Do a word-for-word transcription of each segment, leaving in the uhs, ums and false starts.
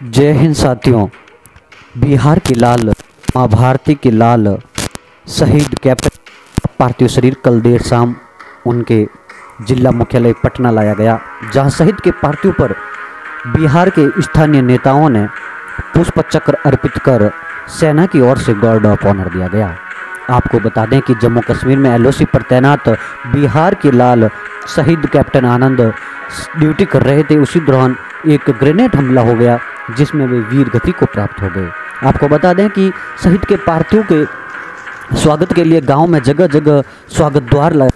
जय हिंद साथियों। बिहार की लाल माँ भारती की लाल शहीद कैप्टन पार्थिव शरीर कल देर शाम उनके जिला मुख्यालय पटना लाया गया, जहां शहीद के पार्थिव पर बिहार के स्थानीय नेताओं ने पुष्प चक्र अर्पित कर सेना की ओर से गार्ड ऑफ ऑनर दिया गया। आपको बता दें कि जम्मू कश्मीर में एलओसी पर तैनात बिहार की लाल शहीद कैप्टन आनंद ड्यूटी कर रहे थे। उसी दौरान एक ग्रेनेड हमला हो गया, जिसमें वे वीर गति को प्राप्त हो गए। आपको बता दें कि शहीद के पार्थिव के स्वागत के लिए गांव में जगह जगह स्वागत द्वार लगा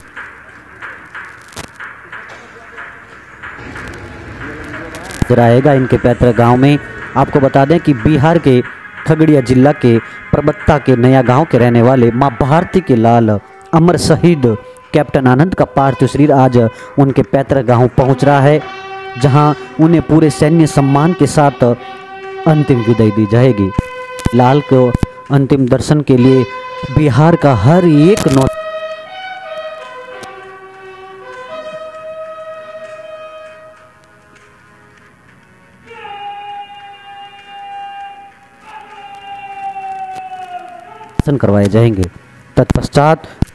रहेगा इनके पैतृक गांव में। आपको बता दें कि बिहार के खगड़िया जिला के परबत्ता के नया गांव के रहने वाले मां भारती के लाल अमर शहीद कैप्टन आनंद का पार्थिव शरीर आज उनके पैतृक गांव पहुंच रहा है, जहां उन्हें पूरे सैन्य सम्मान के साथ अंतिम विदाई दी जाएगी। लाल को अंतिम दर्शन के लिए बिहार का हर एक नौ करवाए जाएंगे। तत्पश्चात